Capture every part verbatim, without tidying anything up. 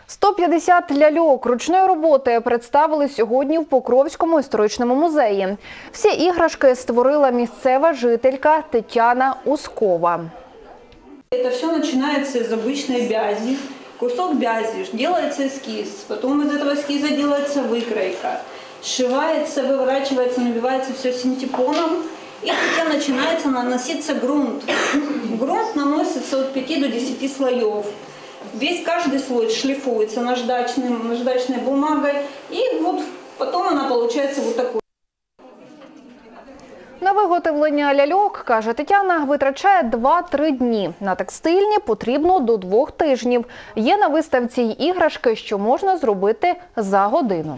сто п'ятдесят ляльок ручної роботи представили сьогодні в Покровському історичному музеї. Всі іграшки створила місцева жителька Тетяна Ускова. Это все начинается из обычной бязи. Кусок бязи, делается эскиз, потом из этого эскиза делается выкройка, сшивается, выворачивается, набивается все синтепоном, и затем начинается наноситься грунт. Грунт наносится от пяти до десяти слоев. Весь каждый слой шлифуется наждачным, наждачной бумагой, и вот потом она получается вот такой. На виготовлення ляльок, каже Тетяна, витрачає два-три дні. На текстильні потрібно до двох тижнів. Є на виставці й іграшки, що можна зробити за годину.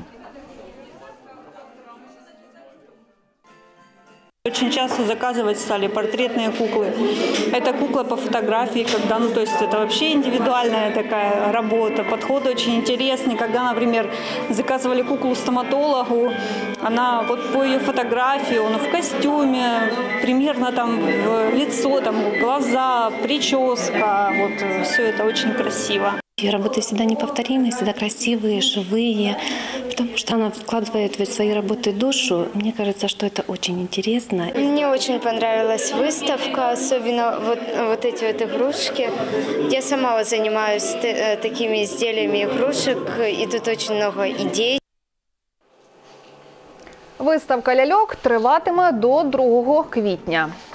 Очень часто заказывать стали портретные куклы. Это кукла по фотографии, когда, ну, то есть это вообще индивидуальная такая работа. Подход очень интересный, когда, например, заказывали куклу стоматологу, она вот по ее фотографии, он в костюме, примерно там лицо, там глаза, прическа, вот все это очень красиво. Ее работы всегда неповторимые, всегда красивые, живые, потому что она вкладывает в свои работы душу. Мне кажется, что это очень интересно. Мне очень понравилась выставка, особенно вот, вот эти вот игрушки. Я сама вот занимаюсь такими изделиями игрушек, и тут очень много идей. Виставка ляльок триватиме до другого квітня.